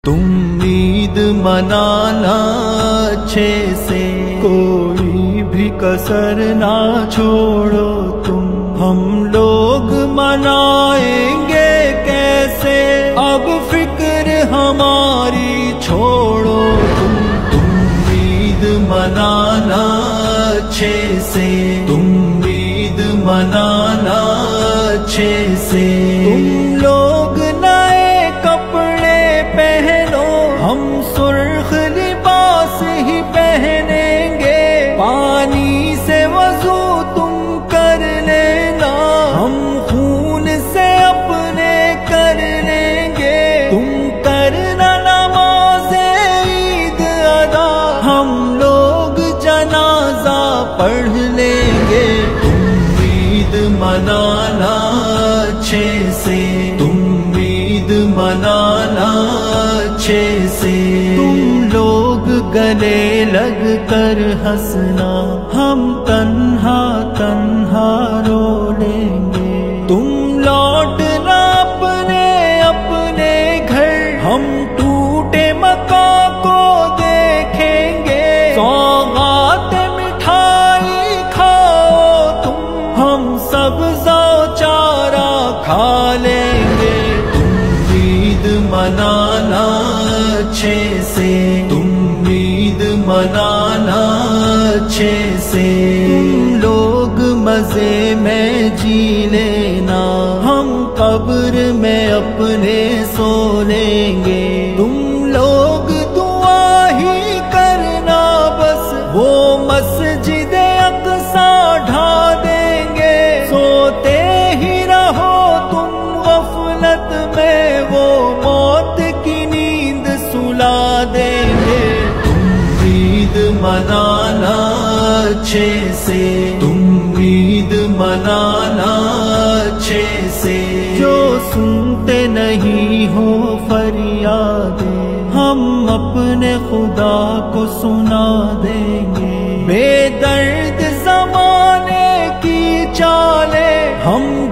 تم عید منانا اچھے سے، کوئی بھی کسر نہ چھوڑو تم، ہم لوگ منائیں گے کیسے، اب فکر ہماری چھوڑو تم عید منانا اچھے سے، تم عید منانا اچھے سے، تم لوگ نئے کپڑے پہنو، ہم سرخ لباس ہی پہنیں گے، پانی سے وضو تم کر لینا، ہم خون سے اپنے کر لیں گے، تم کرنا نماز عید ادا، ہم لوگ جنازہ پڑھ لیں گے، تم عید منانا اچھے سے، تم عید منانا اچھے سے، تم لوگ گلے لگ کر ہنسنا، ہم تنہا تنہا رو لیں گے، تم لوٹنا اپنے اپنے گھر، ہم ٹوٹے مکان کو دیکھیں گے، سوغات مٹھائی کھاؤ تم، ہم سبزہ چارہ کھا لیں گے، تم عید منانا اچھے سے، تم عید منانا اچھے سے، تم لوگ مزے میں جی لینا، ہم قبر میں اپنے سو لیں گے، تم لوگ دعا ہی کرنا بس، وہ مسجد اقصیٰ ڈھا دیں گے، سوتے ہی رہو تم غفلت میں، وہ موت کی نیند سلا دیں گے، تم عید منانا اچھے سے، تم عید منانا اچھے سے، جو سنتے نہیں ہو فریادیں، ہم اپنے خدا کو سنا دیں گے، بے درد زمانے کی چالیں ہم